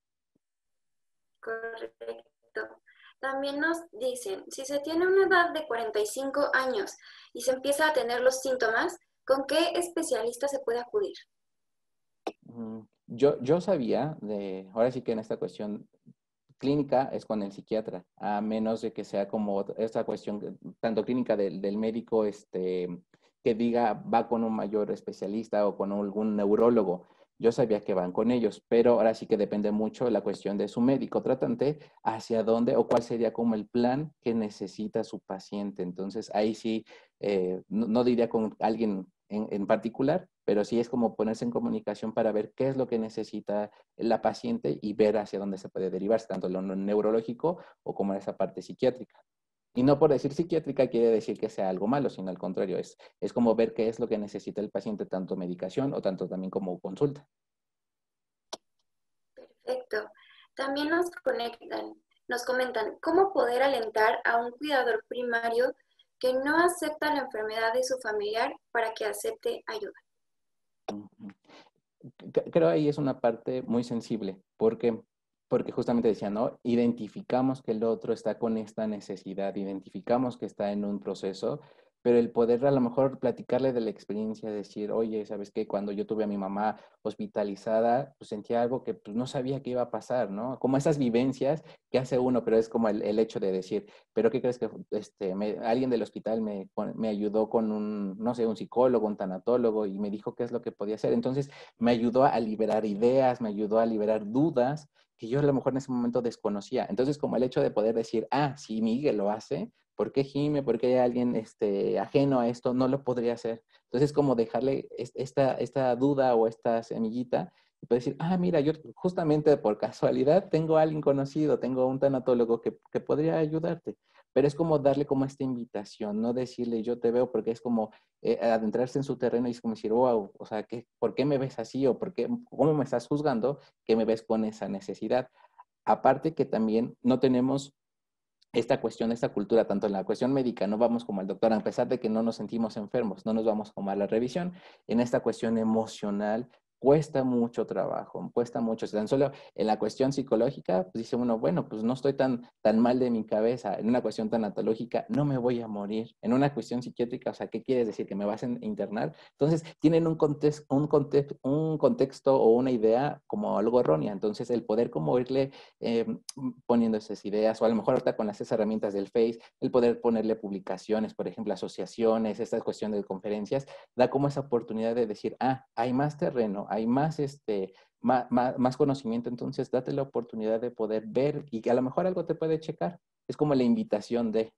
correcto. También nos dicen, si se tiene una edad de cuarenta y cinco años y se empieza a tener los síntomas, ¿con qué especialista se puede acudir? Mm, Yo, yo sabía de, ahora sí que en esta cuestión clínica es con el psiquiatra, a menos de que sea como esta cuestión, tanto clínica del, del médico, este, que diga va con un mayor especialista o con algún neurólogo. Yo sabía que van con ellos, pero ahora sí que depende mucho la cuestión de su médico tratante, hacia dónde o cuál sería como el plan que necesita su paciente. Entonces, ahí sí, eh, no, no diría con alguien en, en particular, pero sí es como ponerse en comunicación para ver qué es lo que necesita la paciente y ver hacia dónde se puede derivar, tanto lo neurológico o como esa parte psiquiátrica. Y no por decir psiquiátrica quiere decir que sea algo malo, sino al contrario, es, es como ver qué es lo que necesita el paciente, tanto medicación o tanto también como consulta. Perfecto. También nos conectan, nos comentan cómo poder alentar a un cuidador primario que no acepta la enfermedad de su familiar para que acepte ayuda. Creo ahí es una parte muy sensible, porque, porque justamente decía, ¿no? Identificamos que el otro está con esta necesidad, identificamos que está en un proceso, pero el poder a lo mejor platicarle de la experiencia, decir, oye, ¿sabes qué? Cuando yo tuve a mi mamá hospitalizada, pues sentía algo que pues, no sabía que iba a pasar, ¿no? Como esas vivencias que hace uno, pero es como el, el hecho de decir, ¿pero qué crees que este, me, alguien del hospital me, me ayudó con un, no sé, un psicólogo, un tanatólogo y me dijo qué es lo que podía hacer? Entonces, me ayudó a liberar ideas, me ayudó a liberar dudas que yo a lo mejor en ese momento desconocía. Entonces, como el hecho de poder decir, ah, si Miguel lo hace, ¿por qué Jime? ¿Por qué hay alguien este, ajeno a esto? No lo podría hacer. Entonces, como dejarle esta, esta duda o esta semillita y puede decir, ah, mira, yo justamente por casualidad tengo a alguien conocido, tengo un tanatólogo que, que podría ayudarte. Pero es como darle como esta invitación, no decirle yo te veo, porque es como eh, adentrarse en su terreno y es como decir, wow, o sea, ¿qué, ¿por qué me ves así? ¿O por qué, cómo me estás juzgando que me ves con esa necesidad? Aparte que también no tenemos esta cuestión, esta cultura, tanto en la cuestión médica, no vamos como al doctor, a pesar de que no nos sentimos enfermos, no nos vamos como a la revisión, en esta cuestión emocional, cuesta mucho trabajo, cuesta mucho. Tan solo en la cuestión psicológica, pues dice uno, bueno, pues no estoy tan, tan mal de mi cabeza. En una cuestión tanatológica, no me voy a morir. En una cuestión psiquiátrica, o sea, ¿qué quieres decir? ¿Que me vas a internar? Entonces, tienen un contexto, un contexto, un contexto o una idea como algo errónea. Entonces, el poder como irle eh, poniendo esas ideas, o a lo mejor ahorita con las herramientas del Face, el poder ponerle publicaciones, por ejemplo, asociaciones, esta cuestión de conferencias, da como esa oportunidad de decir, ah, hay más terreno, hay más, este, más, más, más conocimiento, entonces date la oportunidad de poder ver y que a lo mejor algo te puede checar. Es como la invitación de...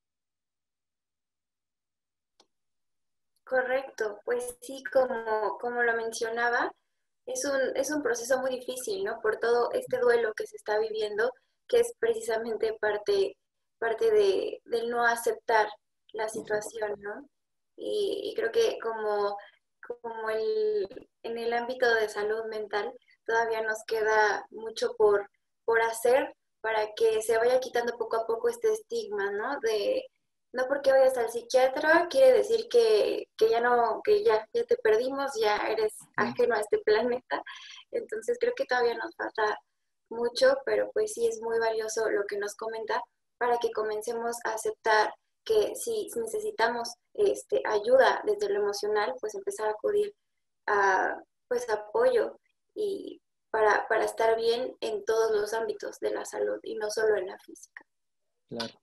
Correcto, pues sí, como, como lo mencionaba, es un, es un proceso muy difícil, ¿no? Por todo este duelo que se está viviendo, que es precisamente parte, parte de, del no aceptar la situación, ¿no? Y, y creo que como, como el, en el ámbito de salud mental, todavía nos queda mucho por, por hacer para que se vaya quitando poco a poco este estigma, ¿no? De, no porque vayas al psiquiatra quiere decir que, que ya no, que ya, ya te perdimos, ya eres ajeno a este planeta. Entonces creo que todavía nos falta mucho, pero pues sí es muy valioso lo que nos comenta para que comencemos a aceptar que si necesitamos este, ayuda desde lo emocional, pues empezar a acudir a pues apoyo y para, para estar bien en todos los ámbitos de la salud y no solo en la física. Claro.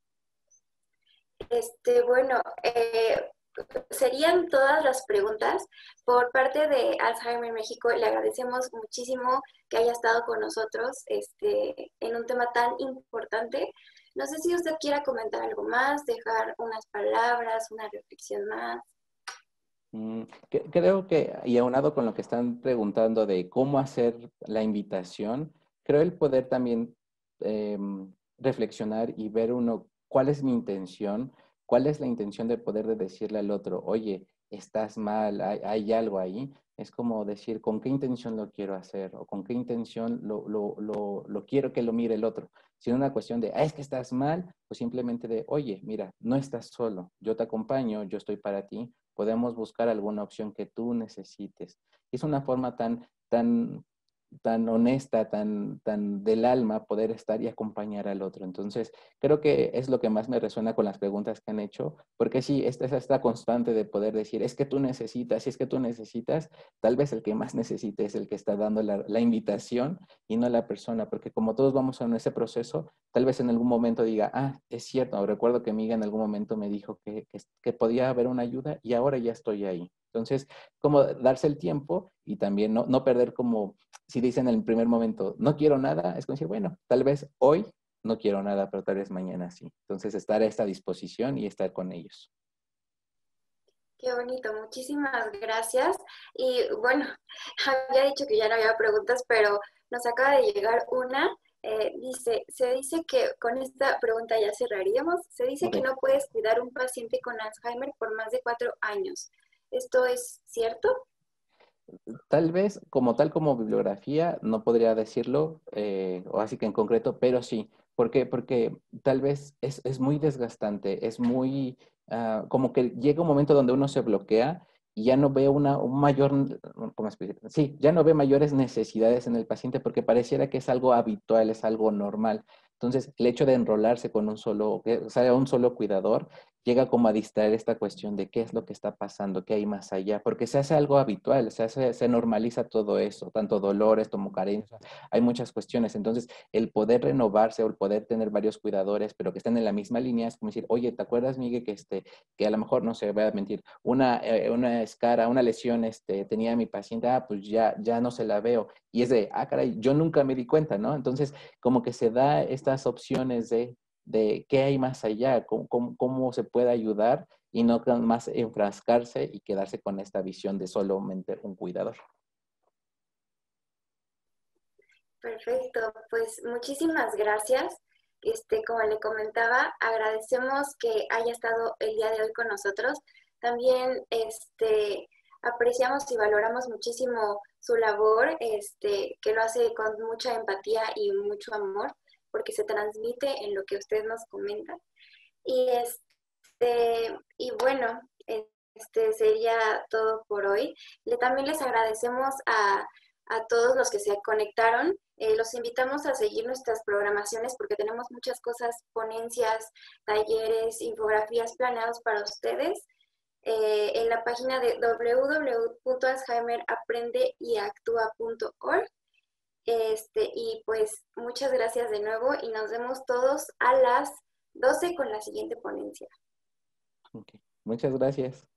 Este, bueno, eh, serían todas las preguntas. Por parte de Alzheimer México, le agradecemos muchísimo que haya estado con nosotros este, en un tema tan importante. No sé si usted quiera comentar algo más, dejar unas palabras, una reflexión más. Mm, que- creo que, y aunado con lo que están preguntando de cómo hacer la invitación, creo el poder también em, reflexionar y ver uno cuál es mi intención, cuál es la intención de poder de decirle al otro, oye, estás mal, hay, hay algo ahí. Es como decir, ¿con qué intención lo quiero hacer? O con qué intención lo, lo, lo, lo quiero que lo mire el otro. Si es una cuestión de, ah, es que estás mal, pues simplemente de, oye, mira, no estás solo, yo te acompaño, yo estoy para ti, podemos buscar alguna opción que tú necesites. Es una forma tan, tan, tan honesta, tan, tan del alma poder estar y acompañar al otro. Entonces, creo que es lo que más me resuena con las preguntas que han hecho, porque sí, esta es esta constante de poder decir, es que tú necesitas, si es que tú necesitas, tal vez el que más necesite es el que está dando la, la invitación y no la persona, porque como todos vamos en ese proceso, tal vez en algún momento diga, ah, es cierto, recuerdo que Miguel en algún momento me dijo que, que, que podía haber una ayuda y ahora ya estoy ahí. Entonces, como darse el tiempo y también no, no perder como, si dicen en el primer momento, no quiero nada, es como decir, bueno, tal vez hoy no quiero nada, pero tal vez mañana sí. Entonces, estar a esta disposición y estar con ellos. Qué bonito, muchísimas gracias. Y bueno, había dicho que ya no había preguntas, pero nos acaba de llegar una. Eh, dice, se dice que con esta pregunta ya cerraríamos. Se dice Ok. que no puedes cuidar un paciente con Alzheimer por más de cuatro años. ¿Esto es cierto? Tal vez, como tal como bibliografía, no podría decirlo, eh, o así que en concreto, pero sí. ¿Por qué? Porque tal vez es, es muy desgastante, es muy, ah, como que llega un momento donde uno se bloquea y ya no ve una, un mayor, ¿cómo explicar? Sí, ya no ve mayores necesidades en el paciente porque pareciera que es algo habitual, es algo normal. Entonces, el hecho de enrolarse con un solo, que sea un solo cuidador, llega como a distraer esta cuestión de qué es lo que está pasando, qué hay más allá, porque se hace algo habitual, se hace, se normaliza todo eso, tanto dolores como carencias, hay muchas cuestiones. Entonces, el poder renovarse o el poder tener varios cuidadores, pero que estén en la misma línea, es como decir, oye, ¿te acuerdas, Miguel, que este, que a lo mejor, no sé, voy a mentir, una, eh, una escara, una lesión, este, tenía mi paciente, ah, pues ya, ya no se la veo. Y es de, ah, caray, yo nunca me di cuenta, ¿no? Entonces, como que se da estas opciones de de qué hay más allá, cómo, cómo, cómo se puede ayudar y no más enfrascarse y quedarse con esta visión de solamente un cuidador. Perfecto, pues muchísimas gracias. Este, como le comentaba, agradecemos que haya estado el día de hoy con nosotros. También este, apreciamos y valoramos muchísimo su labor, este, que lo hace con mucha empatía y mucho amor, porque se transmite en lo que usted nos comenta. Y, este, y bueno, Este sería todo por hoy. Le, también les agradecemos a, a todos los que se conectaron. Eh, los invitamos a seguir nuestras programaciones porque tenemos muchas cosas, ponencias, talleres, infografías planeados para ustedes. Eh, en la página de w w w punto alzheimer aprende y actúa punto org. Este, y pues muchas gracias de nuevo y nos vemos todos a las doce con la siguiente ponencia. Okay. Muchas gracias.